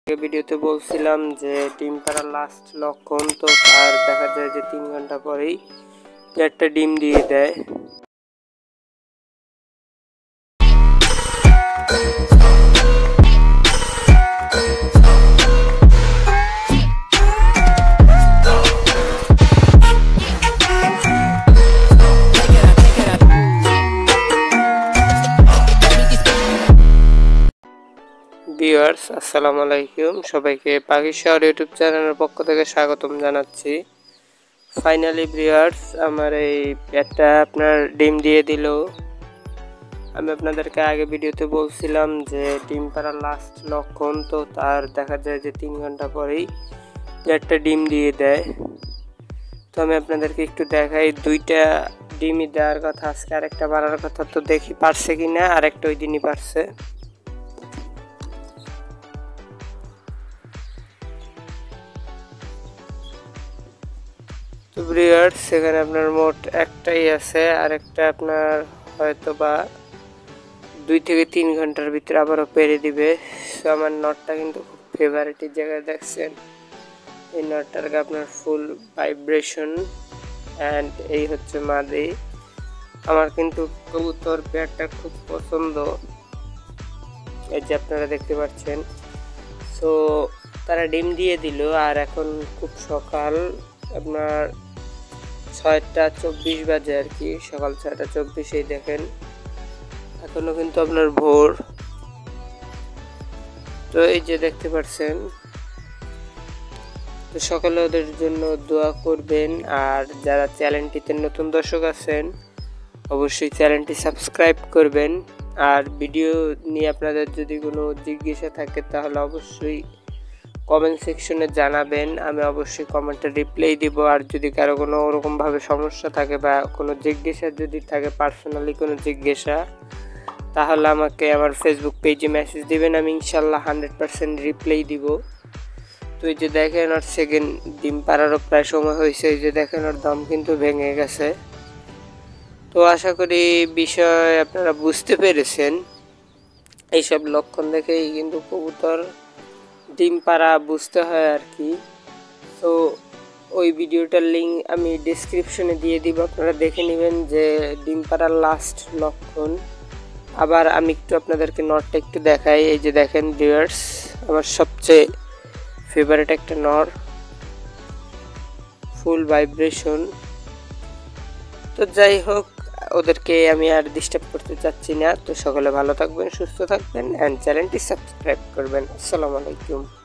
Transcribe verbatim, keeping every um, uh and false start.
ভিডিওতে বলছিলাম যে ডিম পাড়ার লাস্ট লক্ষণ, তো তার দেখা যায় যে তিন ঘন্টা পরেই একটা ডিম দিয়ে দেয়। ভিউয়ার্স আসসালামু আলাইকুম, সবাইকে পাখি শহর ইউটিউব চ্যানেলের পক্ষ থেকে স্বাগতম জানাচ্ছি। ফাইনালি ভিউয়ার্স আমার এই পেটটা আপনার ডিম দিয়ে দিল। আমি আপনাদেরকে আগে ভিডিওতে বলছিলাম যে ডিম পাড়ার লাস্ট লক্ষণ, তো তার দেখা যায় যে তিন ঘন্টা পরেই একটা ডিম দিয়ে দেয়। তো আমি আপনাদেরকে একটু দেখাই, দুইটা ডিমই দেওয়ার কথা, আজকে আরেকটা বাড়ার কথা, তো দেখি পারছে কিনা। আরেকটা ওই দিনই পারছে। তো ভিউয়ার্স সেখানে আপনার মোট একটাই আছে, আর একটা আপনার হয়তো বা দুই থেকে তিন ঘন্টার ভিতরে আবারও পেরে দিবে। তো আমার নটটা কিন্তু খুব ফেভারিটের জায়গায় দেখছেন, এই নটটার আপনার ফুল ভাইব্রেশন অ্যান্ড এই হচ্ছে মাদি। আমার কিন্তু কবুতর পেয়ারটা খুব পছন্দ, এই যে আপনারা দেখতে পাচ্ছেন। সো তারা ডিম দিয়ে দিল, আর এখন খুব সকাল আপনার ছয়টা চব্বিশ বাজে আর কি, সকাল ছয়টা চব্বিশেই দেখেন, এখনো কিন্তু আপনার ভোর। তো এই যে দেখতে পাচ্ছেন, তো সকালে ওদের জন্য দোয়া করবেন। আর যারা চ্যানেলটিতে নতুন দর্শক আছেন অবশ্যই চ্যানেলটি সাবস্ক্রাইব করবেন। আর ভিডিও নিয়ে আপনাদের যদি কোনো জিজ্ঞাসা থাকে তাহলে অবশ্যই কমেন্ট সেকশনে জানাবেন, আমি অবশ্যই কমেন্টে রিপ্লাই দিব। আর যদি কারো কোনো ওরকমভাবে সমস্যা থাকে বা কোনো জিজ্ঞাসা যদি থাকে, পার্সোনালি কোনো জিজ্ঞাসা, তাহলে আমাকে আমার ফেসবুক পেজে মেসেজ দিবেন, আমি ইনশাল্লাহ হান্ড্রেড পারসেন্ট রিপ্লাই দিব। তো এই যে দেখেন আর সেকেন্ড ডিম পাড়ারও প্রায় সময় হয়েছে, এই যে দেখেন আর দম কিন্তু ভেঙে গেছে। তো আশা করি বিষয় আপনারা বুঝতে পেরেছেন, এইসব লক্ষণ দেখেই কিন্তু কবুতর ডিম পাড়া বুঝতে হয় আর কি। তো ওই ভিডিওটার লিঙ্ক আমি ডেসক্রিপশনে দিয়ে দিব, আপনারা দেখে নেবেন যে ডিম পাড়ার লাস্ট লক্ষণ। আবার আমি একটু আপনাদেরকে নটটা একটু দেখাই, এই যে দেখেন ভিউয়ার্স আমার সবচেয়ে ফেভারিট একটা নর, ফুল ভাইব্রেশন। তো যাই হোক, ওদেরকে আমি আর ডিস্টার্ব করতে চাচ্ছি না। তো সকলে ভালো থাকবেন, সুস্থ থাকবেন, অ্যান্ড চ্যানেলটি সাবস্ক্রাইব করবেন। আসসালামু আলাইকুম।